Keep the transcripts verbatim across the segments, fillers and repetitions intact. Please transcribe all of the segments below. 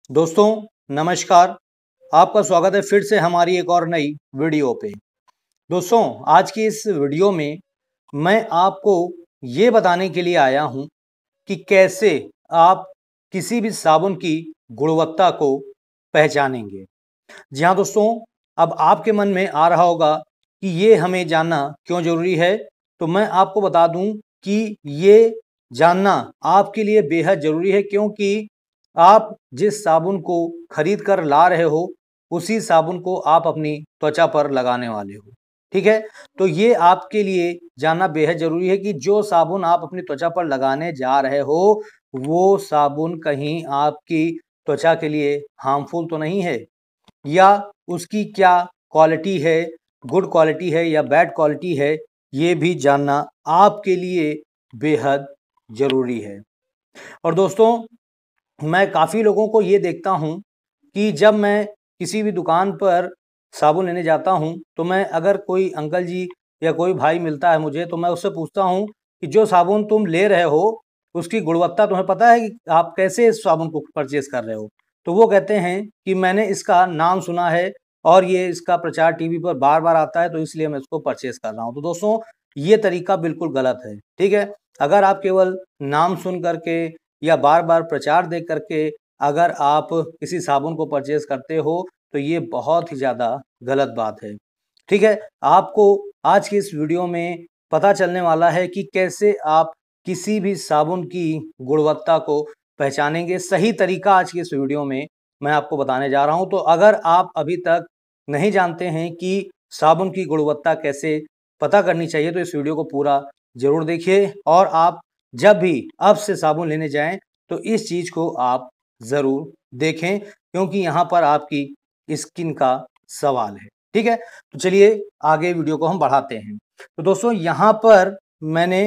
दोस्तों नमस्कार, आपका स्वागत है फिर से हमारी एक और नई वीडियो पे। दोस्तों आज की इस वीडियो में मैं आपको ये बताने के लिए आया हूँ कि कैसे आप किसी भी साबुन की गुणवत्ता को पहचानेंगे। जी हाँ दोस्तों, अब आपके मन में आ रहा होगा कि ये हमें जानना क्यों जरूरी है, तो मैं आपको बता दूं कि ये जानना आपके लिए बेहद जरूरी है, क्योंकि आप जिस साबुन को खरीद कर ला रहे हो उसी साबुन को आप अपनी त्वचा पर लगाने वाले हो। ठीक है, तो ये आपके लिए जानना बेहद जरूरी है कि जो साबुन आप अपनी त्वचा पर लगाने जा रहे हो वो साबुन कहीं आपकी त्वचा के लिए हार्मफुल तो नहीं है, या उसकी क्या क्वालिटी है, गुड क्वालिटी है या बैड क्वालिटी है, ये भी जानना आपके लिए बेहद जरूरी है। और दोस्तों मैं काफ़ी लोगों को ये देखता हूँ कि जब मैं किसी भी दुकान पर साबुन लेने जाता हूँ तो मैं अगर कोई अंकल जी या कोई भाई मिलता है मुझे, तो मैं उससे पूछता हूँ कि जो साबुन तुम ले रहे हो उसकी गुणवत्ता तुम्हें पता है कि आप कैसे इस साबुन को परचेज कर रहे हो। तो वो कहते हैं कि मैंने इसका नाम सुना है और ये इसका प्रचार टीवी पर बार बार आता है तो इसलिए मैं इसको परचेज कर रहा हूँ। तो दोस्तों ये तरीका बिल्कुल गलत है। ठीक है, अगर आप केवल नाम सुन करके या बार बार प्रचार देख करके अगर आप किसी साबुन को परचेज करते हो तो ये बहुत ही ज़्यादा गलत बात है। ठीक है, आपको आज की इस वीडियो में पता चलने वाला है कि कैसे आप किसी भी साबुन की गुणवत्ता को पहचानेंगे। सही तरीका आज की इस वीडियो में मैं आपको बताने जा रहा हूं। तो अगर आप अभी तक नहीं जानते हैं कि साबुन की गुणवत्ता कैसे पता करनी चाहिए तो इस वीडियो को पूरा जरूर देखिए, और आप जब भी अब से साबुन लेने जाएं तो इस चीज को आप जरूर देखें, क्योंकि यहाँ पर आपकी स्किन का सवाल है। ठीक है, तो चलिए आगे वीडियो को हम बढ़ाते हैं। तो दोस्तों यहाँ पर मैंने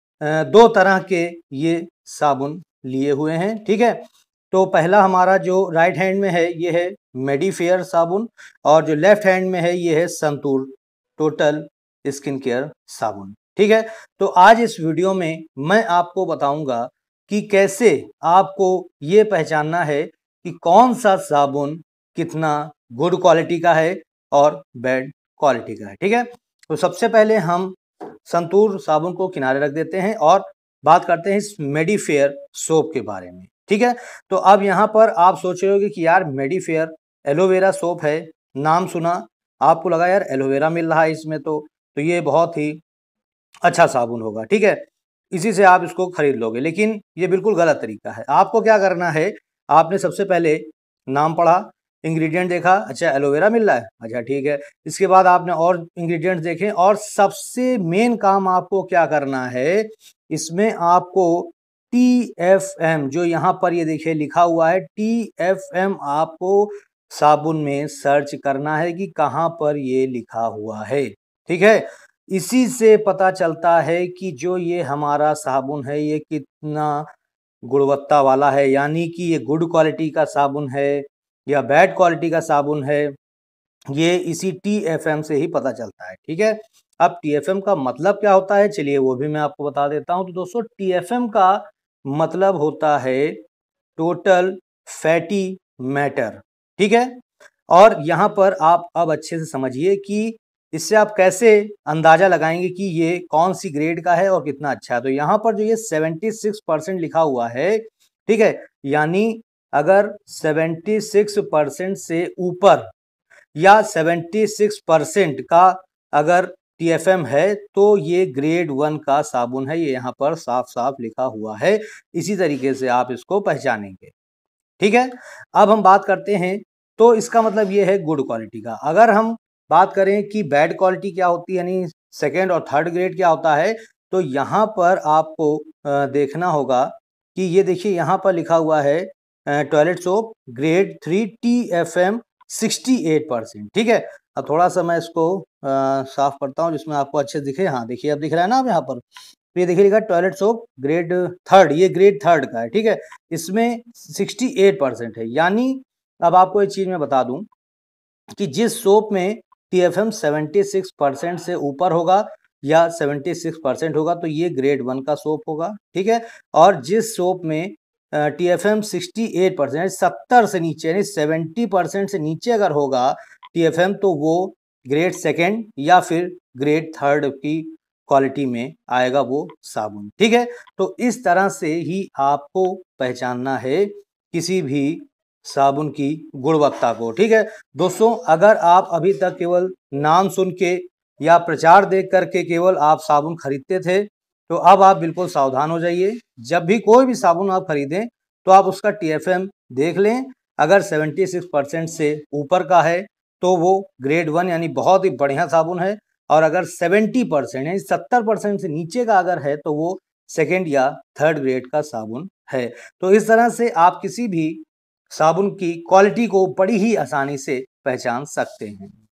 दो तरह के ये साबुन लिए हुए हैं। ठीक है, तो पहला हमारा जो राइट हैंड में है ये है मेडिफेयर साबुन, और जो लेफ्ट हैंड में है ये है संतूर टोटल स्किन केयर साबुन। ठीक है, तो आज इस वीडियो में मैं आपको बताऊंगा कि कैसे आपको ये पहचानना है कि कौन सा साबुन कितना गुड क्वालिटी का है और बैड क्वालिटी का है। ठीक है, तो सबसे पहले हम संतूर साबुन को किनारे रख देते हैं और बात करते हैं इस मेडिफेयर सोप के बारे में। ठीक है, तो अब यहाँ पर आप सोच रहे होगे कि यार मेडिफेयर एलोवेरा सोप है, नाम सुना, आपको लगा यार एलोवेरा मिल रहा है इसमें, तो तो ये बहुत ही अच्छा साबुन होगा। ठीक है, इसी से आप इसको खरीद लोगे, लेकिन ये बिल्कुल गलत तरीका है। आपको क्या करना है, आपने सबसे पहले नाम पढ़ा, इंग्रेडिएंट देखा, अच्छा एलोवेरा मिल रहा है, अच्छा ठीक है। इसके बाद आपने और इंग्रेडिएंट्स देखे, और सबसे मेन काम आपको क्या करना है, इसमें आपको टी एफ एम, जो यहाँ पर ये देखिए लिखा हुआ है टी एफ एम, आपको साबुन में सर्च करना है कि कहाँ पर ये लिखा हुआ है। ठीक है, इसी से पता चलता है कि जो ये हमारा साबुन है ये कितना गुणवत्ता वाला है, यानी कि ये गुड क्वालिटी का साबुन है या बैड क्वालिटी का साबुन है, ये इसी टी एफ एम से ही पता चलता है। ठीक है, अब टी एफ एम का मतलब क्या होता है, चलिए वो भी मैं आपको बता देता हूं। तो दोस्तों टी एफ एम का मतलब होता है टोटल फैटी मैटर। ठीक है, और यहाँ पर आप अब अच्छे से समझिए कि इससे आप कैसे अंदाजा लगाएंगे कि ये कौन सी ग्रेड का है और कितना अच्छा है। तो यहाँ पर जो ये छिहत्तर परसेंट लिखा हुआ है, ठीक है, यानी अगर छिहत्तर परसेंट से ऊपर या छिहत्तर परसेंट का अगर टी एफ एम है तो ये ग्रेड वन का साबुन है, ये यहाँ पर साफ साफ लिखा हुआ है। इसी तरीके से आप इसको पहचानेंगे। ठीक है, अब हम बात करते हैं, तो इसका मतलब ये है गुड क्वालिटी का। अगर हम बात करें कि बैड क्वालिटी क्या होती है, यानी सेकेंड और थर्ड ग्रेड क्या होता है, तो यहाँ पर आपको देखना होगा कि ये देखिए यहाँ पर लिखा हुआ है toilet soap grade three T F M sixty eight percent. ठीक है, अब थोड़ा सा मैं इसको आ, साफ करता हूँ जिसमें आपको अच्छे दिखे। हाँ देखिए, अब दिख रहा है ना आप यहाँ पर, तो ये देखिए लिखा टॉयलेट सोप ग्रेड थर्ड, ये ग्रेड थर्ड का है। ठीक है, इसमें अड़सठ परसेंट है, यानी अब आपको एक चीज मैं बता दूं कि जिस सोप में टी एफ एम छिहत्तर परसेंट से ऊपर होगा या छिहत्तर परसेंट होगा तो ये ग्रेड वन का सोप होगा। ठीक है, और जिस सोप में T F M sixty eight percent सत्तर से नीचे यानी सेवेंटी परसेंट से नीचे अगर होगा टी एफ एम तो वो ग्रेड सेकेंड या फिर ग्रेड थर्ड की क्वालिटी में आएगा वो साबुन। ठीक है, तो इस तरह से ही आपको पहचानना है किसी भी साबुन की गुणवत्ता को। ठीक है दोस्तों, अगर आप अभी तक केवल नाम सुन के या प्रचार देख करके केवल आप साबुन खरीदते थे तो अब आप बिल्कुल सावधान हो जाइए। जब भी कोई भी साबुन आप खरीदें तो आप उसका टी एफ एम देख लें। अगर छिहत्तर परसेंट से ऊपर का है तो वो ग्रेड वन यानी बहुत ही बढ़िया साबुन है, और अगर सत्तर परसेंट यानी सत्तर परसेंट से नीचे का अगर है तो वो सेकेंड या थर्ड ग्रेड का साबुन है। तो इस तरह से आप किसी भी साबुन की क्वालिटी को बड़ी ही आसानी से पहचान सकते हैं।